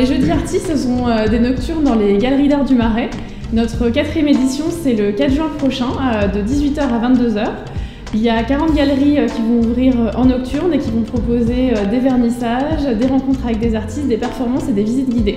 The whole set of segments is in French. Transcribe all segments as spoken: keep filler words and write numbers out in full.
les Jeudis Artistes, ce sont euh, des nocturnes dans les Galeries d'Art du Marais. Notre quatrième édition, c'est le quatre juin prochain, euh, de dix-huit heures à vingt-deux heures. Il y a quarante galeries euh, qui vont ouvrir euh, en nocturne et qui vont proposer euh, des vernissages, des rencontres avec des artistes, des performances et des visites guidées.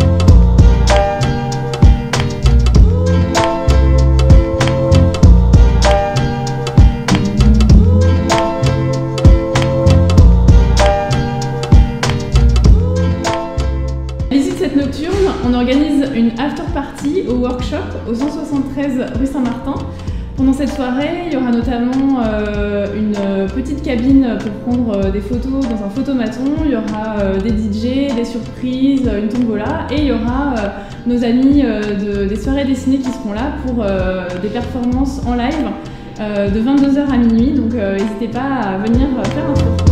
À l'issue de cette nocturne, on organise une after party au workshop au cent soixante-treize rue Saint-Martin. Pendant cette soirée, il y aura notamment euh, une petite cabine pour prendre des photos dans un photomaton. Il y aura euh, des D J, des surprises, une tombola et il y aura euh, nos amis euh, de, des soirées dessinées qui seront là pour euh, des performances en live euh, de vingt-deux heures à minuit. Donc euh, n'hésitez pas à venir faire un tour.